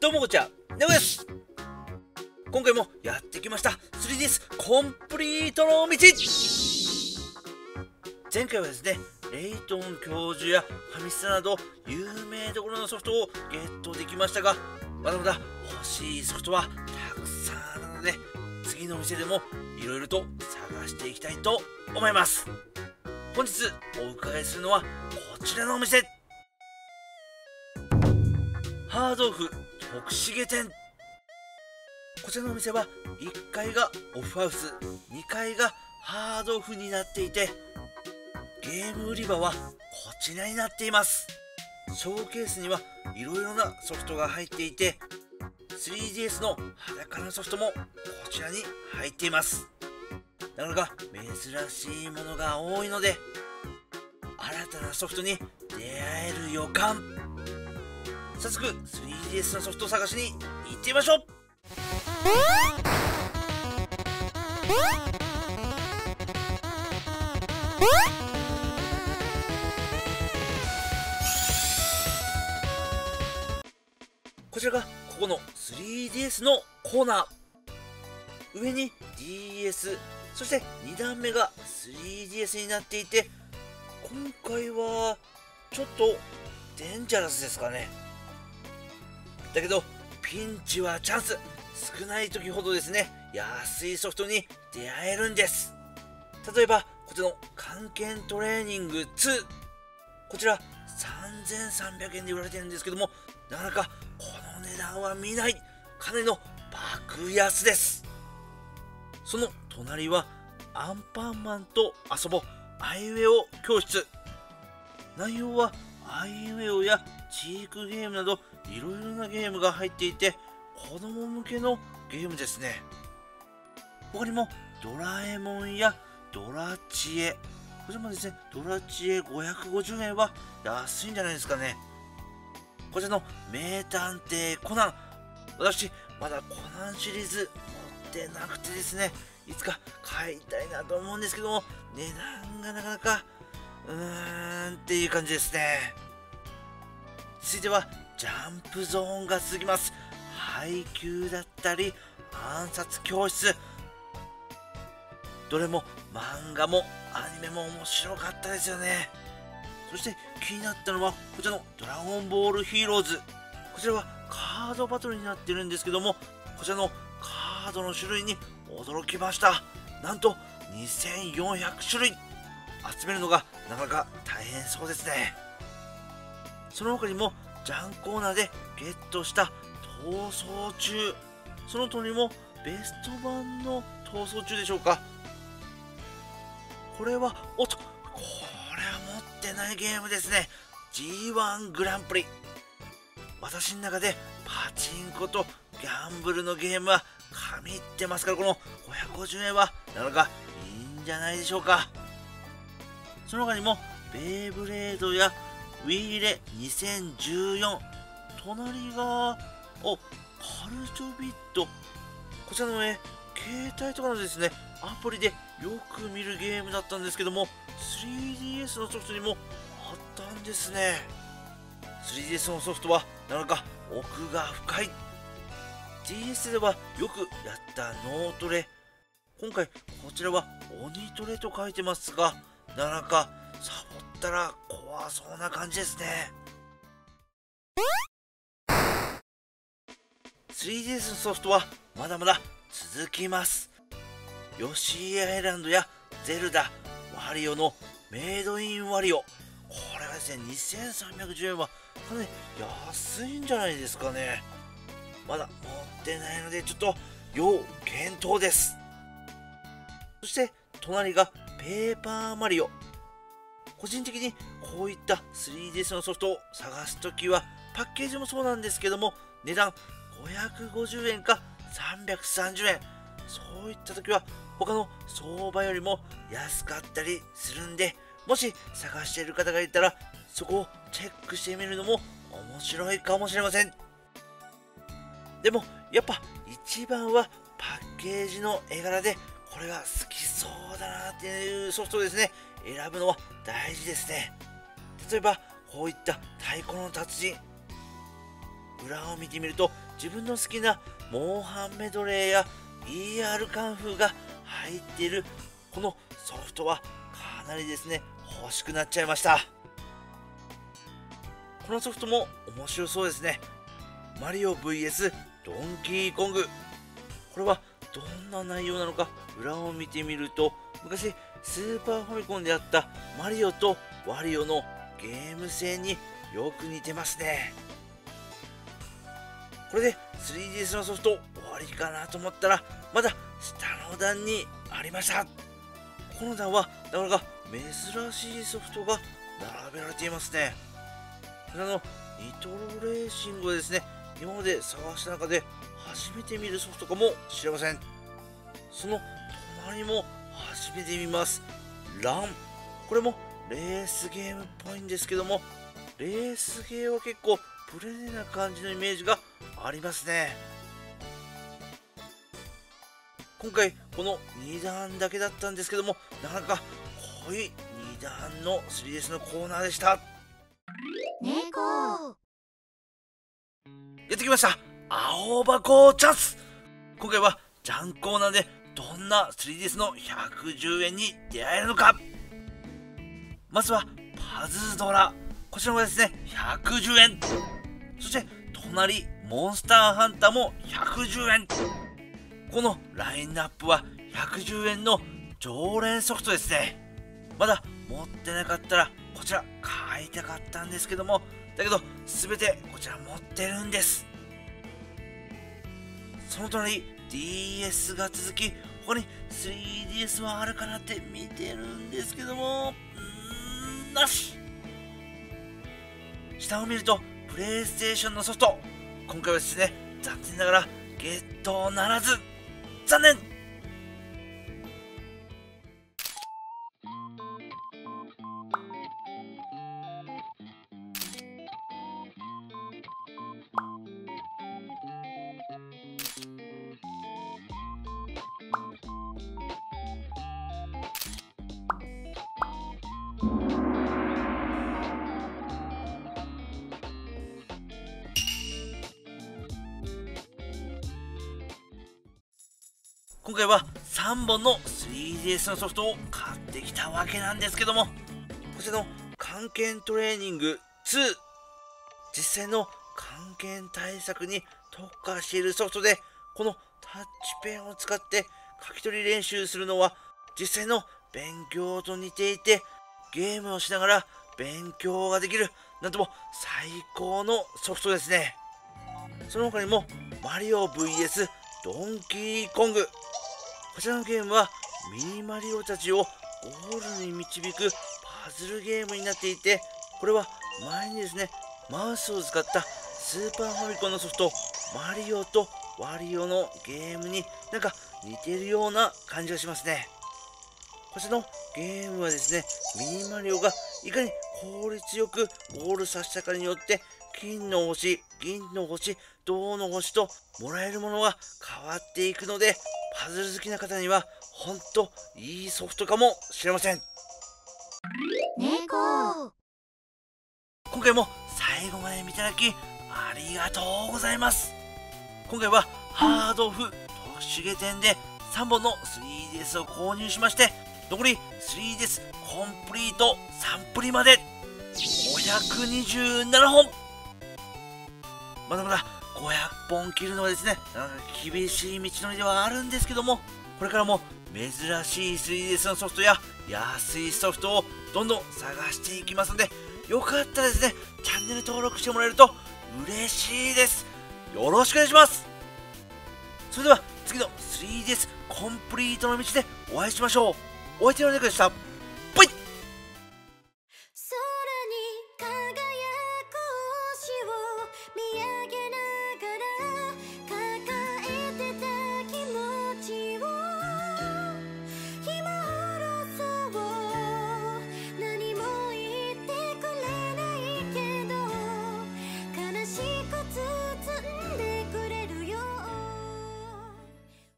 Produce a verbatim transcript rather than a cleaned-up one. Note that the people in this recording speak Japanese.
どうもこんにちは、ネオです。今回もやってきました スリーディーエス コンプリートの道。前回はですね、レイトン教授やファミスタなど有名どころのソフトをゲットできましたが、まだまだ欲しいソフトはたくさんあるので、次の店でもいろいろと探していきたいと思います。本日お伺いするのはこちらのお店、ハードオフ徳重店。こちらのお店はいっかいがオフハウス、にかいがハードオフになっていて、ゲーム売り場はこちらになっています。ショーケースにはいろいろなソフトが入っていて、スリーディーエス の裸のソフトもこちらに入っています。なかなか珍しいものが多いので、新たなソフトに出会える予感。早速 スリーディーエス のソフトを探しに行ってみましょう。こちらがここの スリーディーエス のコーナー。上に ディーエス、そしてにだんめが スリーディーエス になっていて、今回はちょっとデンジャラスですかね。だけどピンチはチャンス。少ない時ほどですね、安いソフトに出会えるんです。例えばこちらの漢検トレーニングツー、こちらさんぜんさんびゃくえんで売られてるんですけども、なかなかこの値段は見ない、かなりの爆安です。その隣はアンパンマンと遊ぼうアイウェオ教室。内容はアイウェオやチークゲームなどいろいろなゲームが入っていて、子供向けのゲームですね。他にもドラえもんやドラチエ、こちらもですね、ドラチエごひゃくごじゅうえんは安いんじゃないですかね。こちらの名探偵コナン、私まだコナンシリーズ持ってなくてですね、いつか買いたいなと思うんですけども、値段がなかなかうーんっていう感じですね。続いてはジャンプゾーンが続きます。配給だったり暗殺教室、どれも漫画もアニメも面白かったですよね。そして気になったのはこちらのドラゴンボールヒーローズ。こちらはカードバトルになってるんですけども、こちらのカードの種類に驚きました。なんとにせんよんひゃくしゅるい。集めるのがなかなか大変そうですね。その他にもジャンコーナーでゲットした逃走中、その隣もベスト版の逃走中でしょうか。これはおっと、これは持ってないゲームですね。 ジーワン グランプリ。私の中でパチンコとギャンブルのゲームは神ってますから、このごひゃくごじゅうえんはなかなかいいんじゃないでしょうか。その他にもベイブレードやウィーレにせんじゅうよん、隣がおカルチョビット。こちらの絵、携帯とかのですねアプリでよく見るゲームだったんですけども、 スリーディーエス のソフトにもあったんですね。 スリーディーエス のソフトはなかなか奥が深い。 ディーエス ではよくやった脳トレ、今回こちらは鬼トレと書いてますが、なかなかサボったら怖そうな感じですね。 スリーディーエス のソフトはまだまだ続きます。ヨッシーアイランドやゼルダ、ワリオのメイドインワリオ、これがですねにせんさんびゃくじゅうえんはかなり安いんじゃないですかね。まだ持ってないのでちょっと要検討です。そして隣がペーパーマリオ。個人的にこういった スリーディーエス のソフトを探すときは、パッケージもそうなんですけども、値段ごひゃくごじゅうえんかさんびゃくさんじゅうえん、そういったときは他の相場よりも安かったりするんで、もし探している方がいたらそこをチェックしてみるのも面白いかもしれません。でもやっぱ一番はパッケージの絵柄で、これが好きそうだなっていうソフトをですね選ぶのは大事ですね。例えばこういった太鼓の達人、裏を見てみると自分の好きなモンハンメドレーや イーアール カンフーが入っているこのソフトはかなりですね欲しくなっちゃいました。このソフトも面白そうですね。マリオ ブイエス ドンキーコング。これはどんな内容なのか裏を見てみると、昔スーパーファミコンであったマリオとワリオのゲーム性によく似てますね。これで スリーディーエス のソフト終わりかなと思ったら、まだ下の段にありました。この段はなかなか珍しいソフトが並べられていますね。こちらのニトロレーシングはですね、今まで探した中で初めて見るソフトかもしれません。その隣も初めて見ます。ラン。これもレースゲームっぽいんですけども、レースゲーは結構プレーな感じのイメージがありますね。今回このに段だけだったんですけども、なかなか濃いに段の スリーディーエス のコーナーでした。 猫やってきました、青箱チャンス。今回はジャンコーナーでどんな スリーディーエス のひゃくじゅうえんに出会えるのか。まずはパズドラ、こちらもですねひゃくじゅうえん。そして隣モンスターハンターもひゃくじゅうえん。このラインナップはひゃくじゅうえんの常連ソフトですね。まだ持ってなかったらこちら買いたかったんですけども、だけど全てこちら持ってるんです。その隣 ディーエス が続き、他に スリーディーエス はあるかなって見てるんですけども、うーんなし。下を見るとプレイステーションのソフト、今回はですね残念ながらゲットならず、残念。今回はさんぼんの スリーディーエス のソフトを買ってきたわけなんですけども、こちらの漢検トレーニングツー、実際の漢検対策に特化しているソフトで、このタッチペンを使って書き取り練習するのは実際の勉強と似ていて、ゲームをしながら勉強ができる、なんとも最高のソフトですね。その他にもマリオ ブイエス ドンキーコング、こちらのゲームはミニマリオたちをゴールに導くパズルゲームになっていて、これは前にですねマウスを使ったスーパーファミコンのソフトマリオとワリオのゲームになんか似てるような感じがしますね。こちらのゲームはですね、ミニマリオがいかに効率よくゴールさせたかによって金の星、銀の星、銅の星ともらえるものが変わっていくので、パズル好きな方にはほんといいソフトかもしれません。 猫今回も最後まで見ていただきありがとうございます。今回はハードオフ特殊下店でさんぼんの スリーディーエス を購入しまして、残り スリーディーエス コンプリートさんプリまでごひゃくにじゅうななほん。まだまだごひゃっぽん切るのはですね、なんか厳しい道のりではあるんですけども、これからも珍しい スリーディーエス のソフトや安いソフトをどんどん探していきますので、よかったらですねチャンネル登録してもらえると嬉しいです。よろしくお願いします。それでは次の スリーディーエス コンプリートの道でお会いしましょう。お相手の猫でした。